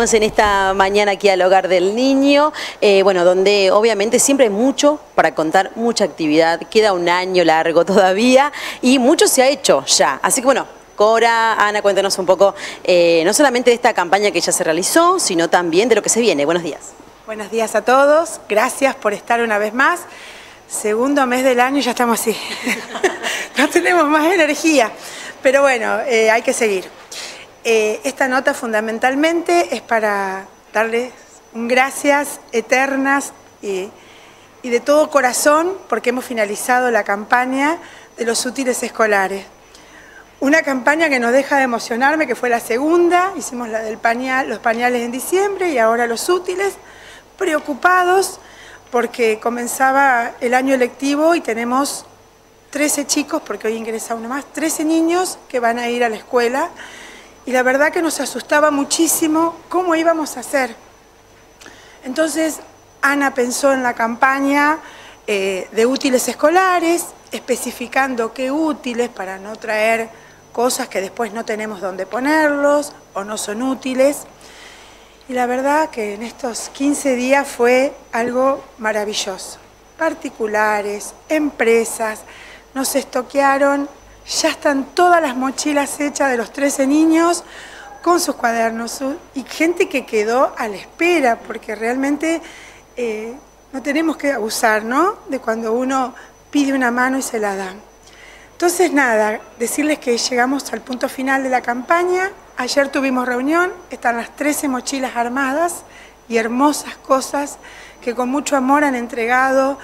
Estamos en esta mañana aquí al Hogar del Niño, bueno, donde obviamente siempre hay mucho para contar, mucha actividad, queda un año largo todavía y mucho se ha hecho ya. Así que bueno, Cora, Ana, cuéntanos un poco, no solamente de esta campaña que ya se realizó, sino también de lo que se viene. Buenos días. Buenos días a todos, gracias por estar una vez más. Segundo mes del año y ya estamos así, no tenemos más energía, pero bueno, hay que seguir. Esta nota fundamentalmente es para darles un gracias eternas y de todo corazón porque hemos finalizado la campaña de los útiles escolares. Una campaña que nos deja de emocionarme, que fue la segunda, hicimos la del los pañales en diciembre y ahora los útiles, preocupados porque comenzaba el año lectivo y tenemos 13 chicos, porque hoy ingresa uno más, 13 niños que van a ir a la escuela. Y la verdad que nos asustaba muchísimo cómo íbamos a hacer. Entonces, Ana pensó en la campaña de útiles escolares, especificando qué útiles para no traer cosas que después no tenemos dónde ponerlos o no son útiles. Y la verdad que en estos 15 días fue algo maravilloso. Particulares, empresas, nos estoquearon. Ya están todas las mochilas hechas de los 13 niños con sus cuadernos y gente que quedó a la espera porque realmente no tenemos que abusar, ¿no?, de cuando uno pide una mano y se la dan. Entonces nada, decirles que llegamos al punto final de la campaña. Ayer tuvimos reunión, están las 13 mochilas armadas y hermosas cosas que con mucho amor han entregado.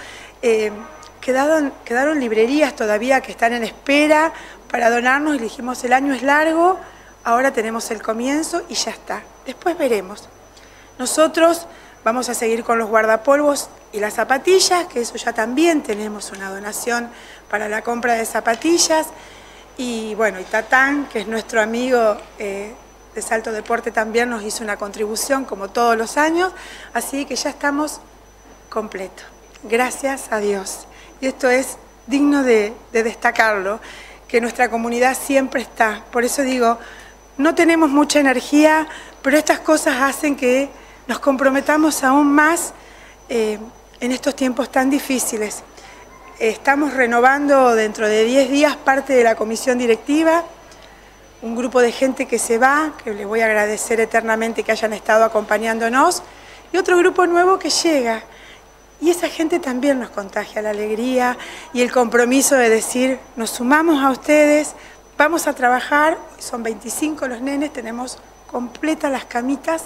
Quedaron librerías todavía que están en espera para donarnos y dijimos el año es largo, ahora tenemos el comienzo y ya está. Después veremos. Nosotros vamos a seguir con los guardapolvos y las zapatillas, que eso ya también tenemos una donación para la compra de zapatillas. Y bueno, y Tatán, que es nuestro amigo de Salto Deporte, también nos hizo una contribución como todos los años, así que ya estamos completos. Gracias a Dios. Y esto es digno de destacarlo, que nuestra comunidad siempre está. Por eso digo, no tenemos mucha energía, pero estas cosas hacen que nos comprometamos aún más en estos tiempos tan difíciles. Estamos renovando dentro de 10 días parte de la comisión directiva, un grupo de gente que se va, que les voy a agradecer eternamente que hayan estado acompañándonos, y otro grupo nuevo que llega. Y esa gente también nos contagia la alegría y el compromiso de decir, nos sumamos a ustedes, vamos a trabajar, son 25 los nenes, tenemos completas las camitas,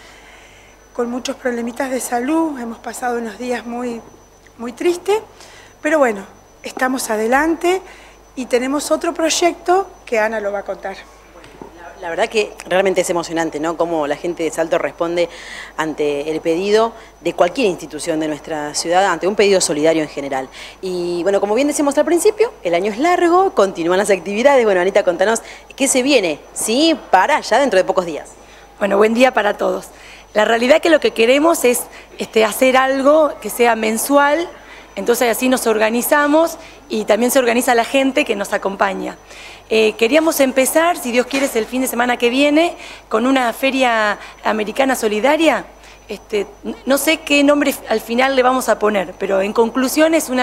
con muchos problemitas de salud, hemos pasado unos días muy tristes, pero bueno, estamos adelante y tenemos otro proyecto que Ana lo va a contar. La verdad que realmente es emocionante, ¿no?, cómo la gente de Salto responde ante el pedido de cualquier institución de nuestra ciudad, ante un pedido solidario en general. Y bueno, como bien decíamos al principio, el año es largo, continúan las actividades. Bueno, Anita, contanos qué se viene, ¿sí?, para ya dentro de pocos días. Bueno, buen día para todos. La realidad es que lo que queremos es hacer algo que sea mensual, entonces así nos organizamos y también se organiza la gente que nos acompaña. Queríamos empezar, si Dios quiere, el fin de semana que viene, con una feria americana solidaria. No sé qué nombre al final le vamos a poner, pero en conclusión es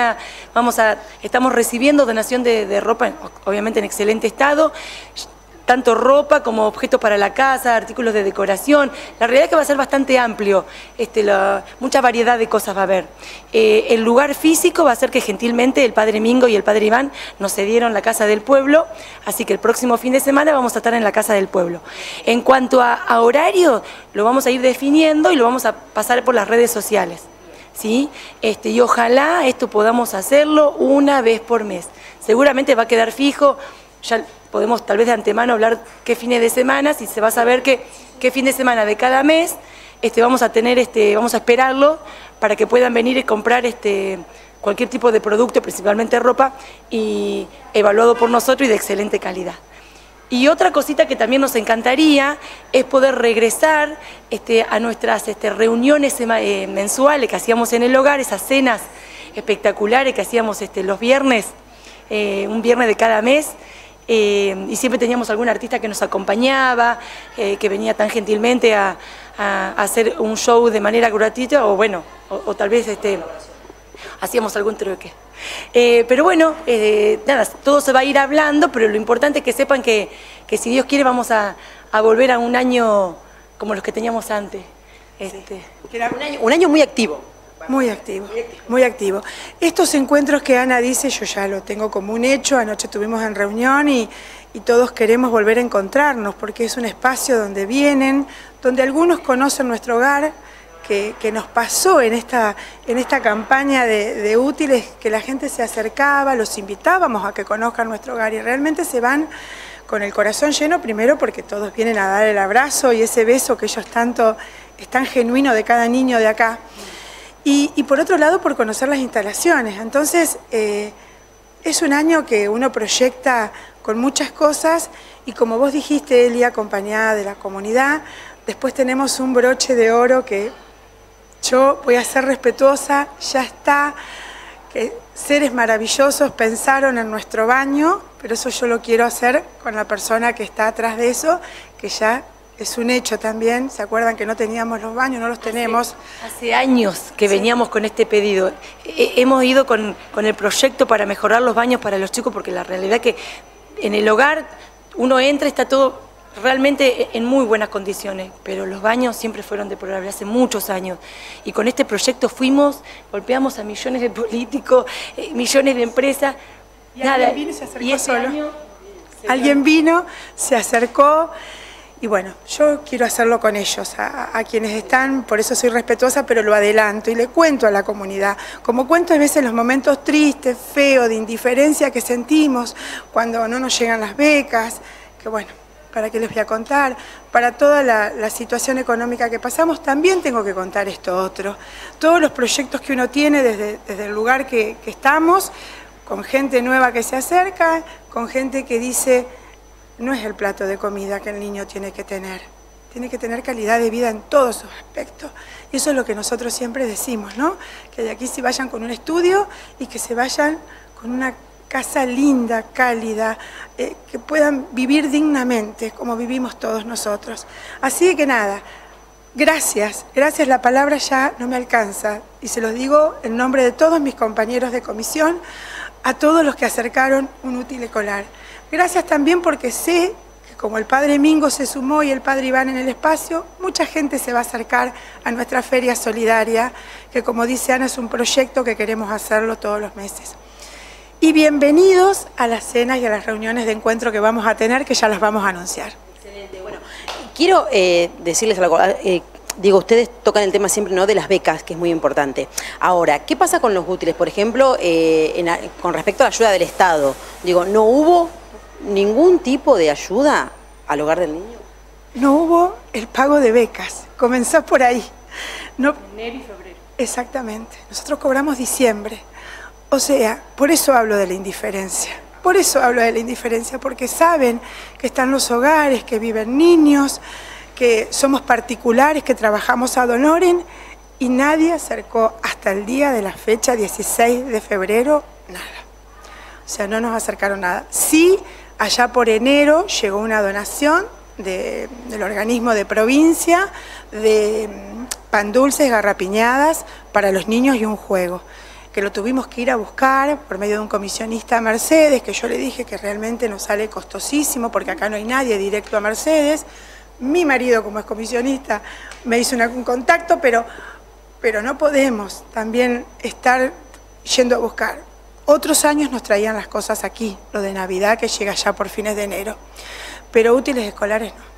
estamos recibiendo donación de ropa, obviamente en excelente estado, tanto ropa como objetos para la casa, artículos de decoración. La realidad es que va a ser bastante amplio, mucha variedad de cosas va a haber. El lugar físico va a ser que gentilmente el padre Mingo y el padre Iván nos cedieron la Casa del Pueblo, así que el próximo fin de semana vamos a estar en la Casa del Pueblo. En cuanto a horario, lo vamos a ir definiendo y lo vamos a pasar por las redes sociales, ¿sí? Y ojalá esto podamos hacerlo una vez por mes. Seguramente va a quedar fijo, ya podemos tal vez de antemano hablar qué fines de semana, si se va a saber qué fin de semana de cada mes vamos a tener, vamos a esperarlo para que puedan venir y comprar cualquier tipo de producto, principalmente ropa, y evaluado por nosotros y de excelente calidad. Y otra cosita que también nos encantaría es poder regresar a nuestras reuniones mensuales que hacíamos en el hogar, esas cenas espectaculares que hacíamos los viernes, un viernes de cada mes. y siempre teníamos algún artista que nos acompañaba, que venía tan gentilmente a hacer un show de manera gratuita, o bueno, o tal vez hacíamos algún truque. Pero bueno, nada, todo se va a ir hablando, pero lo importante es que sepan que si Dios quiere vamos a volver a un año como los que teníamos antes. Que era un año muy activo. Muy activo, muy activo. Estos encuentros que Ana dice, yo ya lo tengo como un hecho. Anoche estuvimos en reunión y todos queremos volver a encontrarnos, porque es un espacio donde vienen, donde algunos conocen nuestro hogar, que nos pasó en esta campaña de útiles, que la gente se acercaba, los invitábamos a que conozcan nuestro hogar y realmente se van con el corazón lleno, primero porque todos vienen a dar el abrazo y ese beso que ellos tanto, es tan genuino de cada niño de acá. Y por otro lado, por conocer las instalaciones. Entonces, es un año que uno proyecta con muchas cosas y como vos dijiste, Eli, acompañada de la comunidad, después tenemos un broche de oro que yo voy a ser respetuosa, ya está, que seres maravillosos pensaron en nuestro baño, pero eso yo lo quiero hacer con la persona que está atrás de eso, que ya es un hecho también. ¿Se acuerdan que no teníamos los baños? No los tenemos. Hace años que veníamos con este pedido. Hemos ido con el proyecto para mejorar los baños para los chicos, porque la realidad es que en el hogar uno entra y está todo realmente en muy buenas condiciones, pero los baños siempre fueron deplorables hace muchos años. Y con este proyecto fuimos, golpeamos a millones de políticos, millones de empresas. Y alguien vino y se acercó solo. Alguien vino, se acercó. Y bueno, yo quiero hacerlo con ellos, a quienes están, por eso soy respetuosa, pero lo adelanto y le cuento a la comunidad. Como cuento a veces los momentos tristes, feos, de indiferencia que sentimos cuando no nos llegan las becas, que bueno, ¿para qué les voy a contar? Para toda la situación económica que pasamos, también tengo que contar esto otro. Todos los proyectos que uno tiene desde el lugar que estamos, con gente nueva que se acerca, con gente que dice, no es el plato de comida que el niño tiene que tener calidad de vida en todos sus aspectos. Y eso es lo que nosotros siempre decimos, ¿no? Que de aquí se vayan con un estudio y que se vayan con una casa linda, cálida, que puedan vivir dignamente como vivimos todos nosotros. Así que nada, gracias, la palabra ya no me alcanza y se los digo en nombre de todos mis compañeros de comisión, a todos los que acercaron un útil escolar. Gracias también porque sé que como el padre Mingo se sumó y el padre Iván en el espacio, mucha gente se va a acercar a nuestra feria solidaria, que como dice Ana es un proyecto que queremos hacerlo todos los meses. Y bienvenidos a las cenas y a las reuniones de encuentro que vamos a tener, que ya las vamos a anunciar. Excelente, bueno, quiero decirles algo. Digo, ustedes tocan el tema siempre, ¿no?, de las becas, que es muy importante. Ahora, ¿qué pasa con los útiles? Por ejemplo, con respecto a la ayuda del Estado. Digo, ¿no hubo ningún tipo de ayuda al hogar del niño? No hubo el pago de becas, comenzó por ahí. No, enero y febrero. Exactamente, nosotros cobramos diciembre. O sea, por eso hablo de la indiferencia. Por eso hablo de la indiferencia, porque saben que están los hogares, que viven niños, que somos particulares, que trabajamos ad honorem, y nadie acercó hasta el día de la fecha, 16 de febrero, nada. O sea, no nos acercaron nada. Sí, allá por enero llegó una donación del organismo de provincia, de pan dulces, garrapiñadas para los niños y un juego, que lo tuvimos que ir a buscar por medio de un comisionista a Mercedes, que yo le dije que realmente nos sale costosísimo, porque acá no hay nadie directo a Mercedes. Mi marido, como es comisionista, me hizo un contacto, pero no podemos también estar yendo a buscar. Otros años nos traían las cosas aquí, lo de Navidad que llega ya por fines de enero, pero útiles escolares no.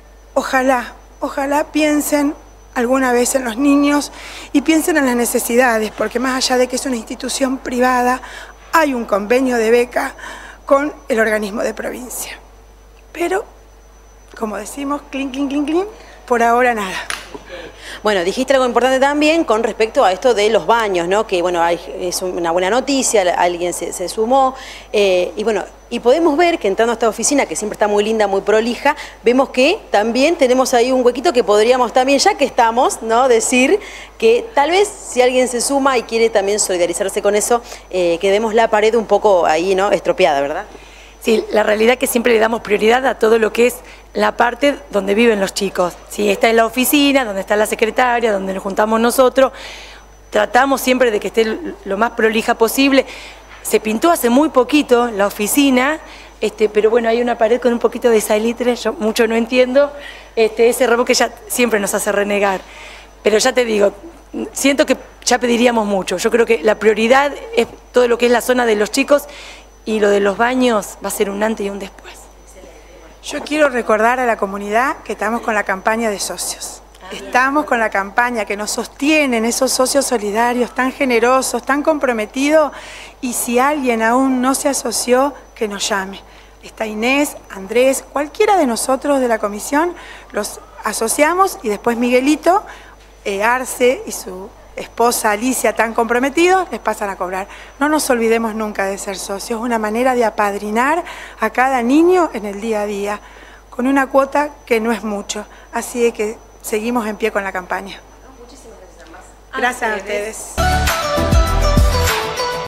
Ojalá piensen alguna vez en los niños y piensen en las necesidades, porque más allá de que es una institución privada, hay un convenio de beca con el organismo de provincia. Pero, como decimos, clink, clink, clink, clink, por ahora nada. Bueno, dijiste algo importante también con respecto a esto de los baños, ¿no? Que bueno, es una buena noticia, alguien se sumó, y bueno, y podemos ver que entrando a esta oficina, que siempre está muy linda, muy prolija, vemos que también tenemos ahí un huequito que podríamos también, ya que estamos, ¿no?, decir que tal vez si alguien se suma y quiere también solidarizarse con eso, que vemos la pared un poco ahí, ¿no?, estropeada, ¿verdad? Sí, la realidad es que siempre le damos prioridad a todo lo que es la parte donde viven los chicos. Sí, esta es la oficina, donde está la secretaria, donde nos juntamos nosotros. Tratamos siempre de que esté lo más prolija posible. Se pintó hace muy poquito la oficina, pero bueno, hay una pared con un poquito de salitre, yo mucho no entiendo. Ese reboque ya siempre nos hace renegar. Pero ya te digo, siento que ya pediríamos mucho. Yo creo que la prioridad es todo lo que es la zona de los chicos, y lo de los baños va a ser un antes y un después. Yo quiero recordar a la comunidad que estamos con la campaña de socios. Estamos con la campaña que nos sostienen esos socios solidarios, tan generosos, tan comprometidos, y si alguien aún no se asoció, que nos llame. Está Inés, Andrés, cualquiera de nosotros de la comisión, los asociamos, y después Miguelito, Arce y su esposa Alicia, tan comprometidos, les pasan a cobrar. No nos olvidemos nunca de ser socios, es una manera de apadrinar a cada niño en el día a día, con una cuota que no es mucho. Así que seguimos en pie con la campaña. Muchísimas gracias. Gracias a ustedes.